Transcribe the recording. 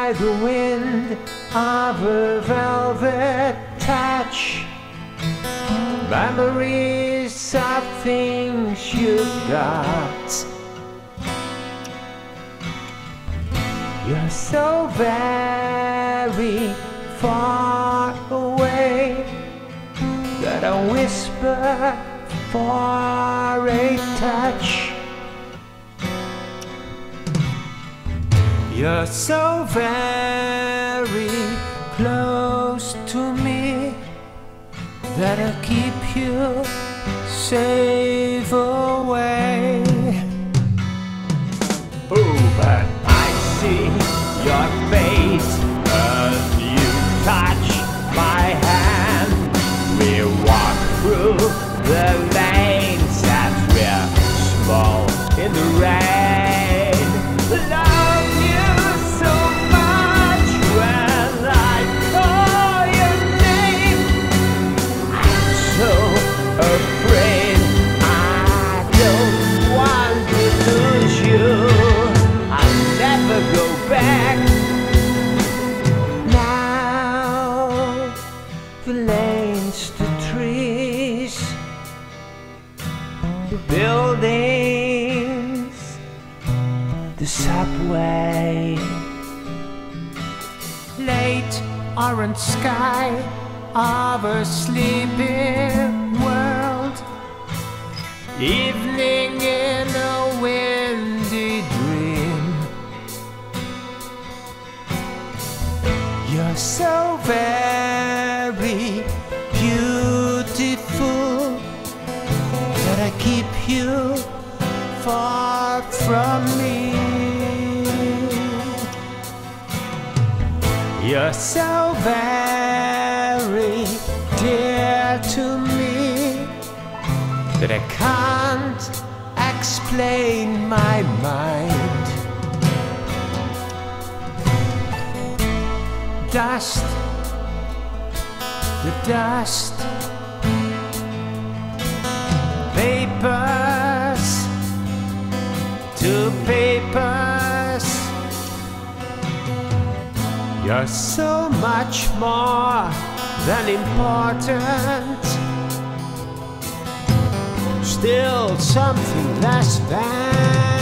by the wind of a velvet touch. Memories of things you got. You're so very far away that I whisper for a touch. You're so very close to me that I keep you safe away. Oh, but I see your face as you touch my hand. We walk through the lanes as we're small in the rain. Love you so much when I call your name. I'm so afraid I don't want to lose you. I'll never go back. Now the lanes, the trees, the buildings, the subway, late orange sky of a sleeping world, evening in a windy dream. You're so very beautiful that I keep you far from me. You're so very dear to me that I can't explain my mind. Dust, the dust, papers to papers. You're so much more than important, still something less than